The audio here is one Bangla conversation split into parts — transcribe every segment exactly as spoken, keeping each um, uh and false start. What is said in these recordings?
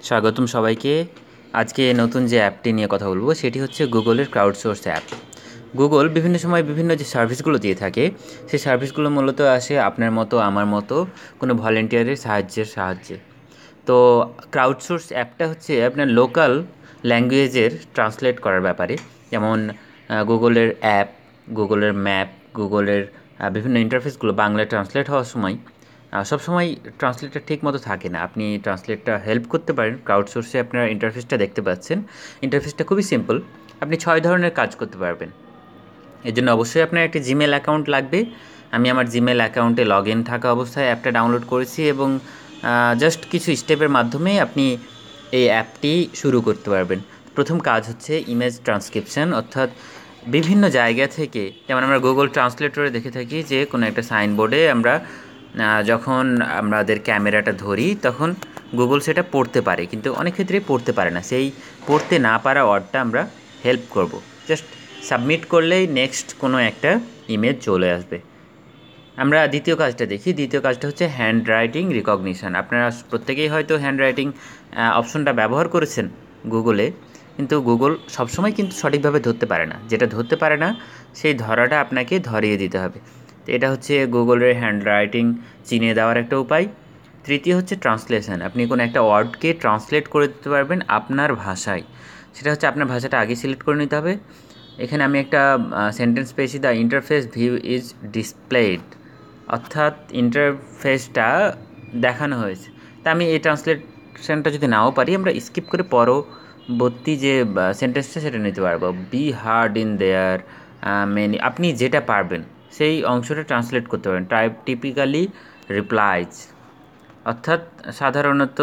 স্বাগতম সবাইকে। আজকে নতুন যে অ্যাপটি নিয়ে কথা বলবো সেটি হচ্ছে গুগলের ক্রাউডসোর্স অ্যাপ। গুগল বিভিন্ন সময় বিভিন্ন যে সার্ভিসগুলো দিয়ে থাকে সেই সার্ভিসগুলো মূলত আসে আপনার মতো আমার মতো কোনো ভলেন্টিয়ারের সাহায্যের সাহায্যে। তো ক্রাউডসোর্স অ্যাপটা হচ্ছে আপনার লোকাল ল্যাঙ্গুয়েজের ট্রান্সলেট করার ব্যাপারে, যেমন গুগলের অ্যাপ, গুগলের ম্যাপ, গুগলের বিভিন্ন ইন্টারফেসগুলো বাংলায় ট্রান্সলেট হওয়ার সময় সবসময় ট্রান্সলেটটা ঠিক মতো থাকে না। আপনি ট্রান্সলেটটা হেল্প করতে পারেন। ক্রাউডসোর্সে আপনার ইন্টারফেসটা দেখতে পাচ্ছেন। ইন্টারফেসটা খুবই সিম্পল, আপনি ছয় ধরনের কাজ করতে পারবেন। এর জন্য অবশ্যই আপনার একটি জিমেল অ্যাকাউন্ট লাগবে। আমি আমার জিমেল অ্যাকাউন্টে লগ ইন থাকা অবস্থায় অ্যাপটা ডাউনলোড করেছি এবং জাস্ট কিছু স্টেপের মাধ্যমে আপনি এই অ্যাপটি শুরু করতে পারবেন। প্রথম কাজ হচ্ছে ইমেজ ট্রান্সক্রিপশন, অর্থাৎ বিভিন্ন জায়গা থেকে, যেমন আমরা গুগল ট্রান্সলেটরে দেখে থাকি যে কোনো একটা সাইনবোর্ডে আমরা যখন আমাদের ক্যামেরাটা ধরি তখন গুগল সেটা পড়তে পারে, কিন্তু অনেক ক্ষেত্রে পড়তে পারে না। সেই পড়তে না পারা ওয়ার্ডটা আমরা হেল্প করব, জাস্ট সাবমিট করলেই নেক্সট কোনো একটা ইমেজ চলে আসবে। আমরা দ্বিতীয় কাজটা দেখি। দ্বিতীয় কাজটা হচ্ছে হ্যান্ড রাইটিং রিকগনিশন। আপনারা প্রত্যেকেই হয়তো হ্যান্ড রাইটিং অপশনটা ব্যবহার করেছেন গুগলে, কিন্তু গুগল সবসময় কিন্তু সঠিকভাবে ধরতে পারে না। যেটা ধরতে পারে না সেই ধরাটা আপনাকে ধরিয়ে দিতে হবে। তো এটা হচ্ছে গুগলের হ্যান্ড রাইটিং চিনিয়ে দেওয়ার একটা উপায়। তৃতীয় হচ্ছে ট্রান্সলেশন। আপনি কোনো একটা ওয়ার্ডকে ট্রান্সলেট করে দিতে পারবেন আপনার ভাষায়। সেটা হচ্ছে আপনার ভাষাটা আগে সিলেক্ট করে নিতে হবে। এখানে আমি একটা সেন্টেন্স পেয়েছি, the interface view is displayed, অর্থাৎ ইন্টারফেসটা দেখানো হয়েছে। তা আমি এই ট্রান্সলেশনটা যদি নাও পারি, আমরা স্কিপ করে পরবর্তী যে সেন্টেন্সটা সেটা নিতে পারবো। Be heard in their many, আপনি যেটা পারবেন সেই অংশটা ট্রান্সলেট করতে পারেন। টাইপ টিপিক্যালি রিপ্লাইজ, অর্থাৎ সাধারণত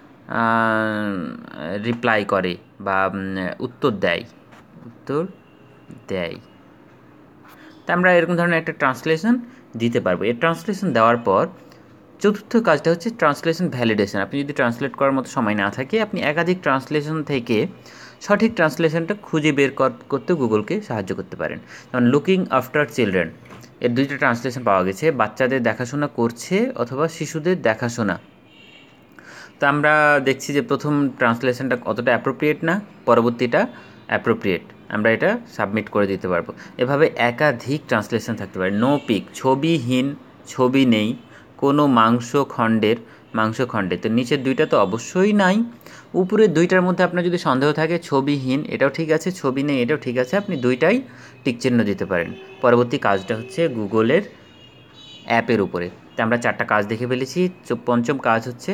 রিপ্লাই করে বা উত্তর দেয় উত্তর দেয় তা আমরা এরকম ধরনের একটা ট্রান্সলেশন দিতে পারবো। এই ট্রান্সলেশন দেওয়ার পর চতুর্থ কাজটা হচ্ছে ট্রান্সলেশন ভ্যালিডেশন। আপনি যদি ট্রান্সলেট করার মতো সময় না থাকে, আপনি একাধিক ট্রান্সলেশন থেকে সঠিক ট্রান্সলেশনটা খুঁজে বের করতে গুগলকে সাহায্য করতে পারেন। যেমন লুকিং আফটার চিলড্রেন, এর দুইটা ট্রান্সলেশন পাওয়া গেছে, বাচ্চাদের দেখাশোনা করছে অথবা শিশুদের দেখাশোনা। তো আমরা দেখছি যে প্রথম ট্রান্সলেশনটা অতটা অ্যাপ্রোপ্রিয়েট না, পরবর্তীটা অ্যাপ্রোপ্রিয়েট। আমরা এটা সাবমিট করে দিতে পারবো। এভাবে একাধিক ট্রান্সলেশন থাকতে পারে। নো পিক, ছবিহীন, ছবি নেই। কোনো মাংস খণ্ডের, মাংস খণ্ডে। তো নিচের দুইটা তো অবশ্যই নাই। উপরের দুইটার মধ্যে আপনার যদি সন্দেহ থাকে, ছবিহীন এটাও ঠিক আছে, ছবি নেই এটাও ঠিক আছে, আপনি দুইটাই টিকচিহ্ন দিতে পারেন। পরবর্তী কাজটা হচ্ছে গুগলের অ্যাপের উপরে। তো আমরা চারটা কাজ দেখে ফেলেছি। পঞ্চম কাজ হচ্ছে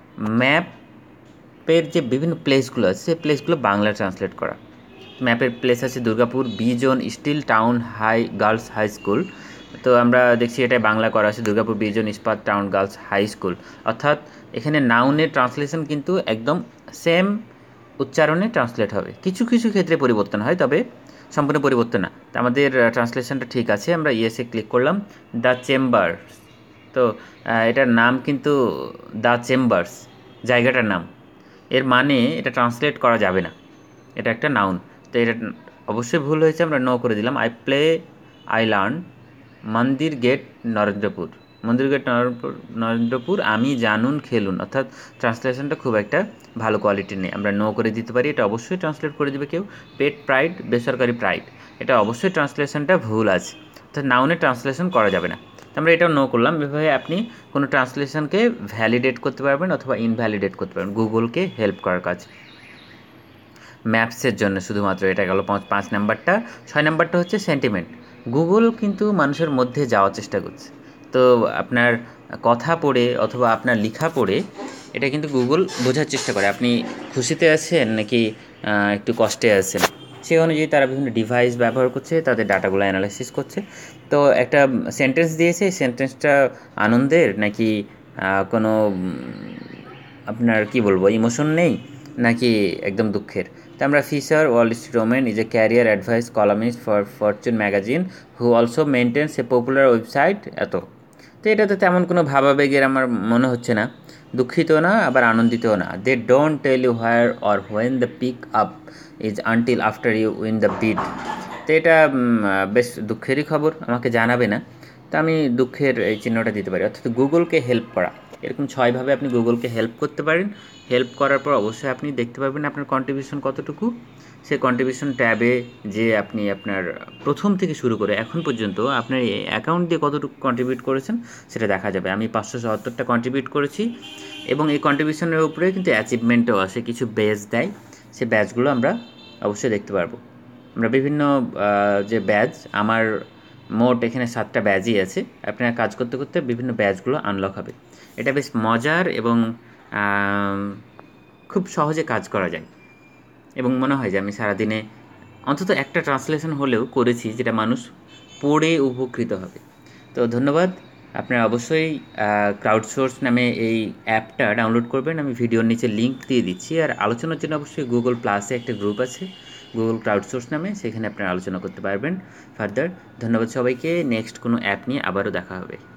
ম্যাপের যে বিভিন্ন প্লেসগুলো আছে সেই প্লেসগুলো বাংলা ট্রান্সলেট করা। ম্যাপের প্লেস আছে Durgapur B zone steel town high girls high school. তো আমরা দেখছি এটা বাংলা করা আছে দুর্গাপুর বি জোন ইস্পাত টাউন গার্লস হাই স্কুল। অর্থাৎ এখানে নাউনের ট্রান্সলেশন কিন্তু একদম সেম উচ্চারণে ট্রান্সলেট হবে। কিছু কিছু ক্ষেত্রে পরিবর্তন হয়, তবে সম্পূর্ণ পরিবর্তন না। তো আমাদের ট্রান্সলেশনটা ঠিক আছে, আমরা ইয়েসে ক্লিক করলাম। দ্য চেম্বার্স, তো এটার নাম কিন্তু দ্য চেম্বার্স, জায়গাটার নাম। এর মানে এটা ট্রান্সলেট করা যাবে না, এটা একটা নাউন। তো এটা অবশ্যই ভুল হয়েছে, আমরা নো করে দিলাম। I play I learn Mandir gate Narendrapur, Mandir gate Narendrapur Narendrapur আমি জানুন খেলুন। অর্থাৎ ট্রান্সলেশনটা খুব একটা ভালো কোয়ালিটির নেই, আমরা নো করে দিতে পারি। এটা অবশ্যই ট্রান্সলেট করে দেবে কেউ। পেট প্রাইড, বেসরকারি প্রাইড, এটা অবশ্যই ট্রান্সলেশনটা ভুল আছে, অর্থাৎ নাউনের ট্রান্সলেশন করা যাবে না। আমরা এটাও নো করলাম। এভাবে আপনি কোনো ট্রান্সলেশনকে ভ্যালিডেট করতে পারবেন অথবা ইনভ্যালিডেট করতে পারবেন গুগলকে হেল্প করার কাজ। ম্যাপসের জন্য শুধুমাত্র এটা গেল পাঁচ পাঁচ নাম্বারটা। ছয় নাম্বারটা হচ্ছে সেন্টিমেন্ট। গুগল কিন্তু মানুষের মধ্যে যাওয়ার চেষ্টা করছে। তো আপনার কথা পড়ে অথবা আপনার লেখা পড়ে এটা কিন্তু গুগল বোঝার চেষ্টা করে আপনি খুশিতে আছেন নাকি একটু কষ্টে আছেন। সেই অনুযায়ী তারা বিভিন্ন ডিভাইস ব্যবহার করছে, তাদের ডাটাগুলো অ্যানালাইসিস করছে। তো একটা সেন্টেন্স দিয়েছে, সেন্টেন্সটা আনন্দের নাকি কোনো আপনার কি বলবো ইমোশন নেই নাকি একদম দুঃখের। তো আমরা Fisher Wall Street Roman is a career advice columnist for Fortune magazine who also maintains a popular website এত। তো এটাতে তেমন কোনো ভাবাবেগের আমার মনে হচ্ছে না, দুঃখিত না আবার আনন্দিতও না। They don't tell you where or when the pick up is until after you win the bid. তো এটা বেশ দুঃখেরই খবর, আমাকে জানাবে না। তো আমি দুঃখের এই চিহ্নটা দিতে পারি, অর্থাৎ গুগলকে হেল্প করা। এরকম ছয়ভাবে আপনি গুগলকে হেল্প করতে পারেন। হেল্প করার পর অবশ্যই আপনি দেখতে পারবেন আপনার কন্ট্রিবিউশন কতটুকু। সেই কন্ট্রিবিউশন ট্যাবে যে আপনি আপনার প্রথম থেকে শুরু করে এখন পর্যন্ত আপনার এই অ্যাকাউন্ট দিয়ে কতটুকু কন্ট্রিবিউট করেছেন সেটা দেখা যাবে। আমি পাঁচশো চুয়াত্তরটা কন্ট্রিবিউট করেছি এবং এই কন্ট্রিবিউশনের উপরে কিন্তু অ্যাচিভমেন্টও আসে, কিছু ব্যাজ দেয়, সেই ব্যাজগুলো আমরা অবশ্যই দেখতে পারবো। আমরা বিভিন্ন যে ব্যাজ, আমার মোট এখানে সাতটা ব্যাজই আছে। আপনারা কাজ করতে করতে বিভিন্ন ব্যাজগুলো আনলক হবে। এটা বেশ মজার এবং খুব সহজে কাজ করা যায় এবং মনে হয় যে আমি সারাদিনে অন্তত একটা ট্রান্সলেশন হলেও করেছি যেটা মানুষ পড়ে উপকৃত হবে। তো ধন্যবাদ। আপনারা অবশ্যই ক্রাউডসোর্স নামে এই অ্যাপটা ডাউনলোড করবেন। আমি ভিডিওর নিচে লিঙ্ক দিয়ে দিচ্ছি। আর আলোচনার জন্য অবশ্যই গুগল প্লাসে একটা গ্রুপ আছে গুগল ক্রাউডসোর্স নামে, সেখানে আপনারা আলোচনা করতে পারবেন ফার্দার। ধন্যবাদ সবাইকে। নেক্সট কোনো অ্যাপ নিয়ে আবারও দেখা হবে।